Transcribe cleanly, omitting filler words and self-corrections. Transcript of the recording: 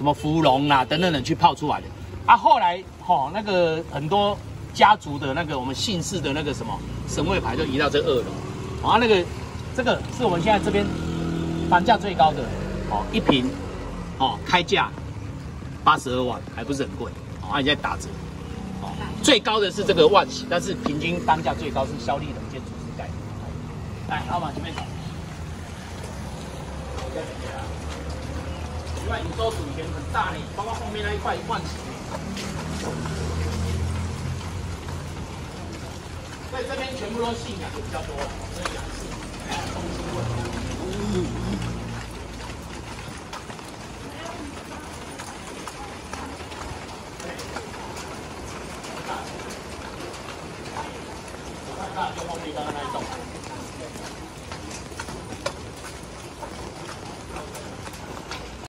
什么芙蓉啦等等等去泡出来的。啊，后来那个很多家族的那个我们姓氏的那个什么神位牌就移到这2楼。啊，这个是我们现在这边房价最高的，1坪，开价82万，还不是很贵，现在打折。最高的是这个万喜，但是平均单价最高是肖丽人建筑师盖的。来，老板前面走。另外营收主权很大呢，包括后面那一块万喜。所以这边全部都信仰就比较多了，所以仰视，东西问。